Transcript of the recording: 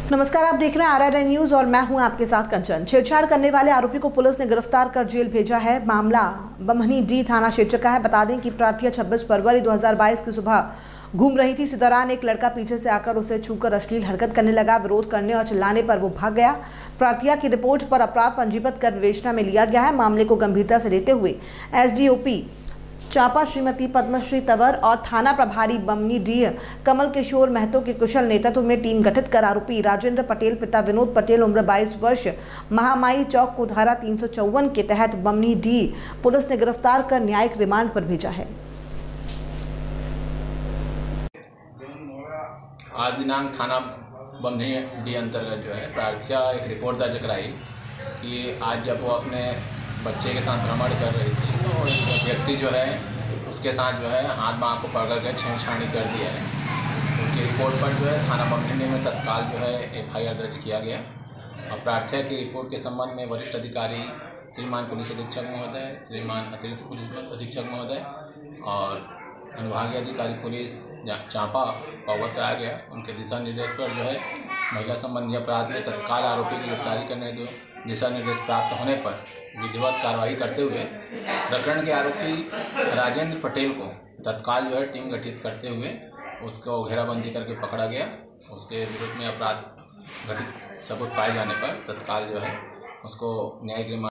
नमस्कार, आप देख रहे हैं RRN न्यूज और मैं हूं आपके साथ कंचन। छेड़छाड़ करने वाले आरोपी को पुलिस ने गिरफ्तार कर जेल भेजा है। मामला बमनी डी थाना क्षेत्र का है। बता दें कि प्रार्थी 26 फरवरी 2022 की सुबह घूम रही थी। इसी दौरान एक लड़का पीछे से आकर उसे छूकर अश्लील हरकत करने लगा। विरोध करने और चिल्लाने पर वो भाग गया। प्रार्थिया की रिपोर्ट पर अपराध पंजीबद्ध कर विवेचना में लिया गया है। मामले को गंभीरता से लेते हुए SDOP चांपा श्रीमती पद्मश्री तंवर और थाना प्रभारी बमनी डी कमल किशोर महतो के कुशल नेतृत्व में टीम गठित कर आरोपी राजेंद्र पटेल पिता विनोद पटेल उम्र 22 वर्ष महामाई चौक को धारा 354 के तहत बमनी डी पुलिस ने गिरफ्तार कर न्यायिक रिमांड पर भेजा है। आज दिनांक थाना बमनी डी अंतर्गत जो है प्रार्थिया एक रिपोर्ट दर्ज कराई कि आज जब वो अपने बच्चे के साथ भ्रमण कर रही थी तो एक व्यक्ति जो है उसके साथ जो है हाथ बाँह को पकड़ कर छेड़छाड़ी कर दिया है। उसकी रिपोर्ट पर जो है थाना बमनी में तत्काल जो है FIR दर्ज किया गया और प्रार्थिया की रिपोर्ट के संबंध में वरिष्ठ अधिकारी श्रीमान पुलिस अधीक्षक महोदय, श्रीमान अतिरिक्त पुलिस अधीक्षक महोदय और अनुभागीय अधिकारी पुलिस चांपा को अवगत कराया गया। उनके दिशा निर्देश पर जो है महिला संबंधी अपराध में तत्काल आरोपी की गिरफ्तारी करने दो दिशा निर्देश प्राप्त होने पर विधिवत कार्रवाई करते हुए प्रकरण के आरोपी राजेंद्र पटेल को तत्काल जो है टीम गठित करते हुए उसको घेराबंदी करके पकड़ा गया। उसके विरुद्ध में अपराध घटित सबूत पाए जाने पर तत्काल जो है उसको न्यायिक रिमांड